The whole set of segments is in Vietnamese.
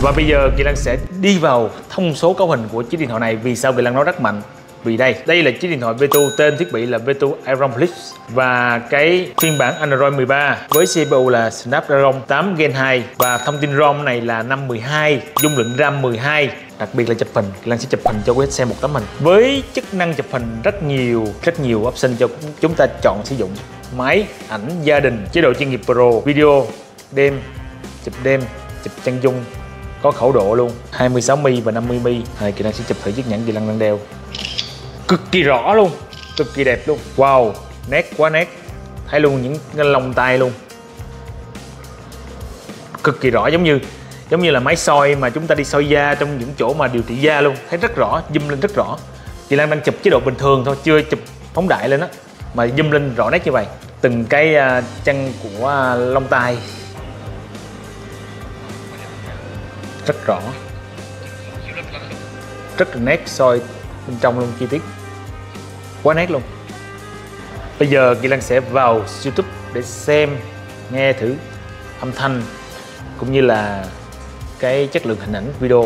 Và bây giờ Kỳ Lân sẽ đi vào thông số cấu hình của chiếc điện thoại này. Vì sao Kỳ Lân nói rất mạnh? Vì đây là chiếc điện thoại Bluetooth, tên thiết bị là Bluetooth Iron Plus và cái phiên bản Android 13 với CPU là Snapdragon 8 Gen 2 và thông tin ROM này là 512, dung lượng RAM 12. Đặc biệt là chụp hình, Kỳ Lân sẽ chụp hình cho quý khách xem một tấm hình với chức năng chụp hình rất nhiều option cho chúng ta chọn sử dụng. Máy ảnh gia đình, chế độ chuyên nghiệp Pro, video, đêm, chụp chân dung, có khẩu độ luôn 26mm và 50mm. Kỳ Lân sẽ chụp thử chiếc nhẫn Kỳ Lân đang đeo. Cực kỳ rõ luôn, cực kỳ đẹp luôn. Wow, nét quá nét. Thấy luôn những cái lông tay luôn. Cực kỳ rõ, giống như là máy soi mà chúng ta đi soi da trong những chỗ mà điều trị da luôn. Thấy rất rõ, zoom lên rất rõ. Kỳ Lân đang chụp chế độ bình thường thôi, chưa chụp phóng đại lên á, mà zoom lên rõ nét như vậy. Từng cái chân của lông tay rất rõ, rất là nét, soi bên trong luôn, chi tiết quá nét luôn. Bây giờ Kỳ Lân sẽ vào YouTube để xem, nghe thử âm thanh cũng như là cái chất lượng hình ảnh video.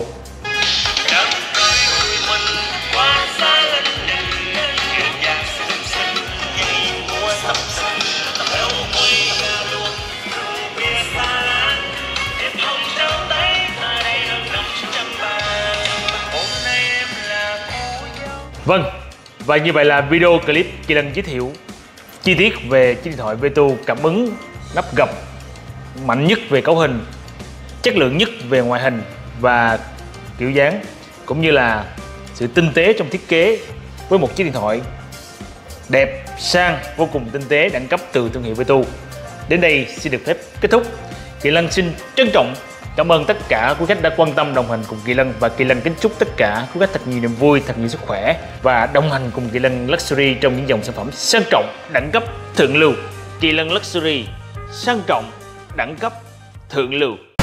Vâng, và như vậy là video clip Kỳ Lân giới thiệu chi tiết về chiếc điện thoại Bluetooth cảm ứng nắp gập, mạnh nhất về cấu hình, chất lượng nhất về ngoại hình và kiểu dáng, cũng như là sự tinh tế trong thiết kế với một chiếc điện thoại đẹp, sang, vô cùng tinh tế, đẳng cấp từ thương hiệu Bluetooth. Đến đây xin được phép kết thúc. Kỳ Lân xin trân trọng cảm ơn tất cả quý khách đã quan tâm đồng hành cùng Kỳ Lân, và Kỳ Lân kính chúc tất cả quý khách thật nhiều niềm vui, thật nhiều sức khỏe và đồng hành cùng Kỳ Lân Luxury trong những dòng sản phẩm sang trọng, đẳng cấp, thượng lưu. Kỳ Lân Luxury, sang trọng, đẳng cấp, thượng lưu.